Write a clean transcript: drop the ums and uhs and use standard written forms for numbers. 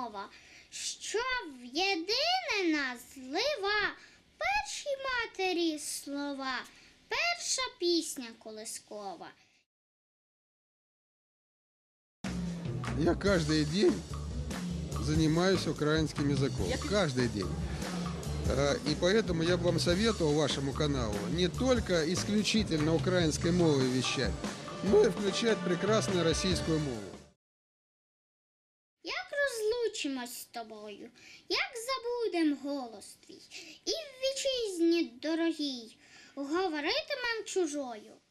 мова, що в єдине нас злива, перші матері слова, перша пісня колискова. Я каждый день занимаюсь украинским языком. Каждый день. И поэтому я бы вам советовал вашему каналу не только исключительно украинской мовой вещать, но и включать прекрасную российскую мову. Як розлучимось з тобою, як забудем голос твій, і в вітчизні дорогій говоритимем чужою.